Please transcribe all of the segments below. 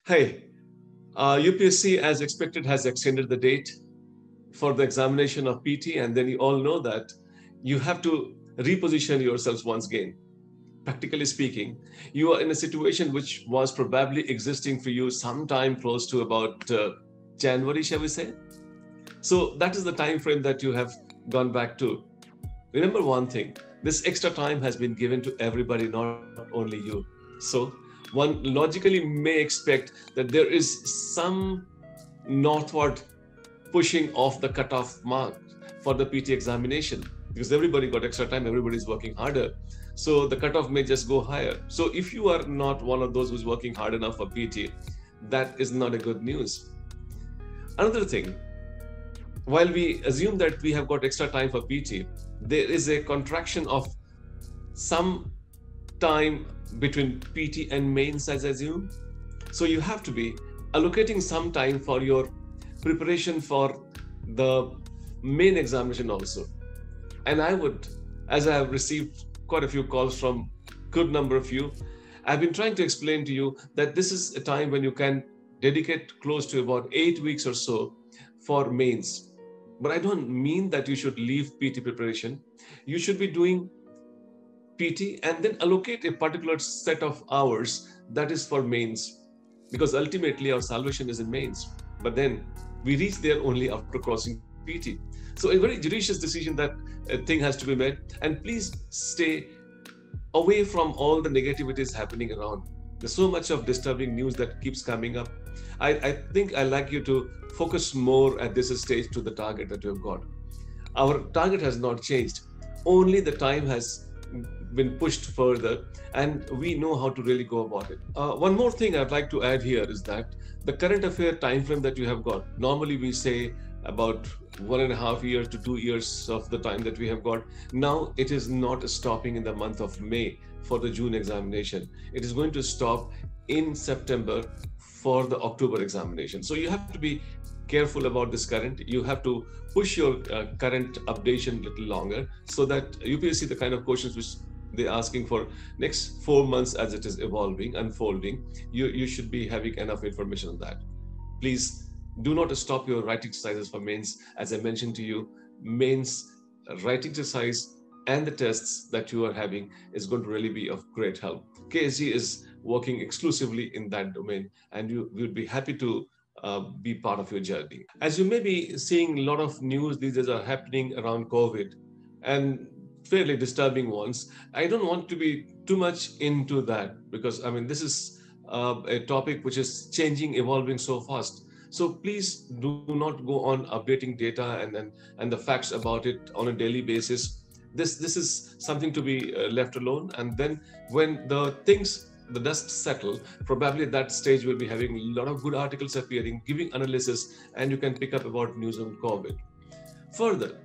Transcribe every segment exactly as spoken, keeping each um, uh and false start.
Hey, uh, U P S C, as expected, has extended the date for the examination of P T, and then you all know that you have to reposition yourselves once again. Practically speaking, you are in a situation which was probably existing for you sometime close to about uh, January, shall we say? So that is the time frame that you have gone back to. Remember one thing: this extra time has been given to everybody, not only you. So one logically may expect that there is some northward pushing off the cutoff mark for the P T examination, because everybody got extra time, everybody's working harder. So the cutoff may just go higher. So if you are not one of those who's working hard enough for P T, that is not a good news. Another thing, while we assume that we have got extra time for P T, there is a contraction of some time between P T and mains, as I assume. So you have to be allocating some time for your preparation for the main examination also. And I would, as I have received quite a few calls from good number of you, I've been trying to explain to you that this is a time when you can dedicate close to about eight weeks or so for mains. But I don't mean that you should leave P T preparation. You should be doing P T and then allocate a particular set of hours that is for mains, because ultimately our salvation is in mains. But then we reach there only after crossing P T. So a very judicious decision that a thing has to be made. And please stay away from all the negativities happening around. There's so much of disturbing news that keeps coming up. I, I think I'd like you to focus more at this stage to the target that you have got. Our target has not changed. Only the time has been pushed further, and we know how to really go about it. Uh, one more thing I'd like to add here is that the current affair time frame that you have got, normally we say about one and a half years to two years of the time that we have got. Now it is not stopping in the month of May for the June examination. It is going to stop in September for the October examination. So you have to be careful about this current. You have to push your uh, current updation a little longer, so that U P S C, the kind of questions which they're asking for next four months as it is evolving, unfolding, you, you should be having enough information on that. Please do not stop your writing exercises for mains. As I mentioned to you, mains writing exercise and the tests that you are having is going to really be of great help. K S G is working exclusively in that domain, and you would be happy to uh, be part of your journey. As you may be seeing, a lot of news these days are happening around COVID, and fairly disturbing ones. I don't want to be too much into that, because I mean, this is uh, a topic which is changing, evolving so fast. So please do not go on updating data and, and, and the facts about it on a daily basis. This, this is something to be uh, left alone. And then when the things, the dust settle, probably at that stage we'll be having a lot of good articles appearing, giving analysis, and you can pick up about news on COVID. Further,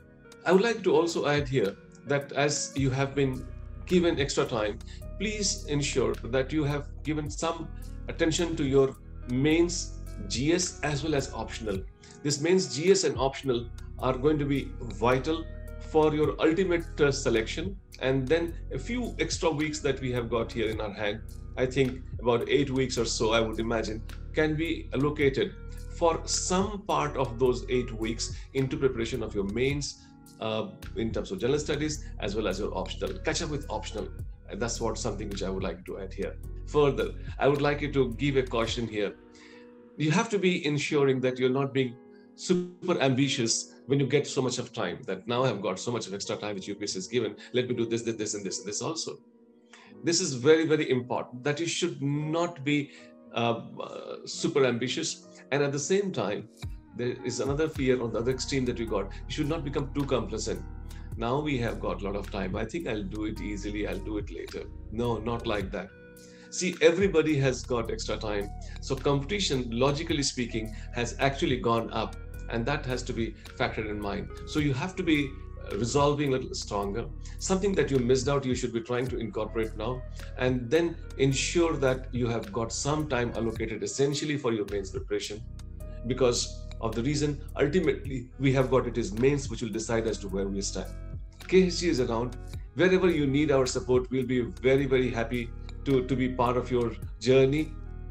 I would like to also add here that as you have been given extra time, please ensure that you have given some attention to your mains G S as well as optional. This mains G S and optional are going to be vital for your ultimate uh, selection. And then a few extra weeks that we have got here in our hand, I think about eight weeks or so, I would imagine, can be allocated for some part of those eight weeks into preparation of your mains, Uh, in terms of general studies as well as your optional. Catch up with optional. And that's what something which I would like to add here. Further, I would like you to give a caution here. You have to be ensuring that you're not being super ambitious when you get so much of time, that now I've got so much of extra time which U P S C is given. Let me do this, this, this, and this, and this also. This is very, very important, that you should not be uh, uh, super ambitious. And at the same time, there is another fear on the other extreme that we got. You should not become too complacent. Now we have got a lot of time. I think I'll do it easily. I'll do it later. No, not like that. See, everybody has got extra time. So competition, logically speaking, has actually gone up, and that has to be factored in mind. So you have to be resolving a little stronger. Something that you missed out, you should be trying to incorporate now, and then ensure that you have got some time allocated essentially for your mains preparation, because of the reason, ultimately, we have got it is mains which will decide as to where we stand. K S G is around. Wherever you need our support, we'll be very, very happy to, to be part of your journey.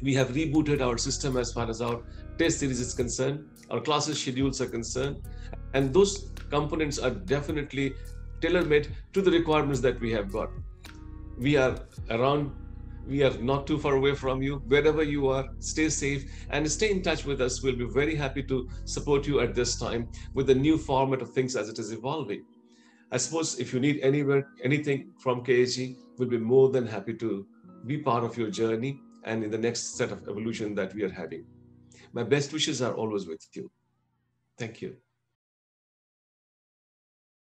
We have rebooted our system as far as our test series is concerned, our classes schedules are concerned, and those components are definitely tailor-made to the requirements that we have got. We are around, we are not too far away from you. Wherever you are, stay safe and stay in touch with us. We'll be very happy to support you at this time with the new format of things as it is evolving. I suppose if you need anywhere, anything from K S G, we'll be more than happy to be part of your journey and in the next set of evolution that we are having. My best wishes are always with you. Thank you.